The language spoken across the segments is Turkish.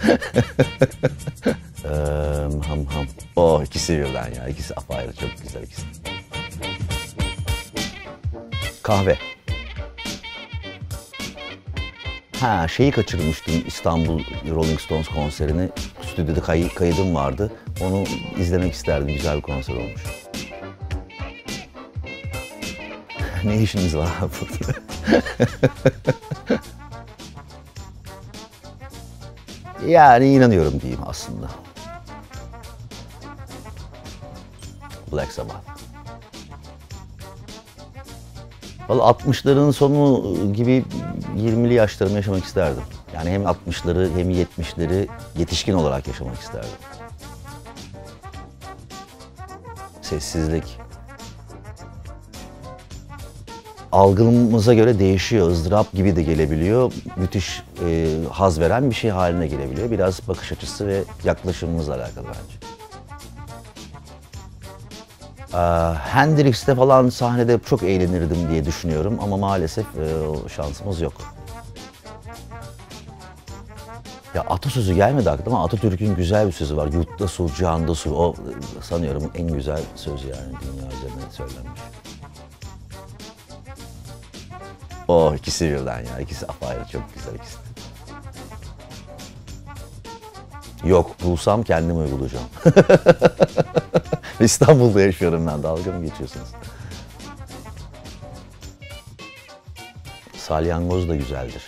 Ham ham. Oh, ikisi birden ya. İkisi apayrı, çok güzel ikisi. Kahve. Ha, şeyi kaçırmıştım, İstanbul Rolling Stones konserini. Stüdyoda kaydım vardı. Onu izlemek isterdim. Güzel bir konser olmuş. Ne işiniz var burada? Yani inanıyorum diyeyim aslında. Black Sabbath. Vallahi 60'ların sonu gibi 20'li yaşlarımı yaşamak isterdim. Yani hem 60'ları hem 70'leri yetişkin olarak yaşamak isterdim. Sessizlik. Algımıza göre değişiyor. ızdırap gibi de gelebiliyor. Müthiş haz veren bir şey haline gelebiliyor. Biraz bakış açısı ve yaklaşımımızla alakalı bence. Hendrix'te falan sahnede çok eğlenirdim diye düşünüyorum ama maalesef o şansımız yok. Ya atasözü gelmedi aklıma ama Atatürk'ün güzel bir sözü var. Yurtta sul, cihanda sul. O sanıyorum en güzel söz yani dünya üzerinde söylenmiş. Oh, ikisi birden ya. İkisi apayrı, çok güzel ikisi. Yok, bulsam kendim uygulayacağım. İstanbul'da yaşıyorum ben. Dalga mı geçiyorsunuz? Salyangoz da güzeldir.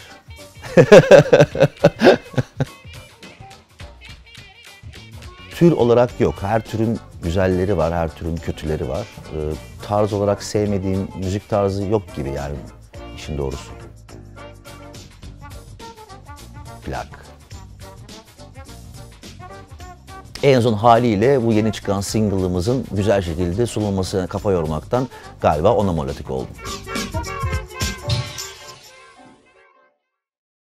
Tür olarak yok. Her türün güzelleri var, her türün kötüleri var. Tarz olarak sevmediğim müzik tarzı yok gibi yani işin doğrusu. Plak. En son haliyle bu yeni çıkan single'ımızın güzel şekilde sunulmasına kafa yormaktan galiba ona monotik oldum.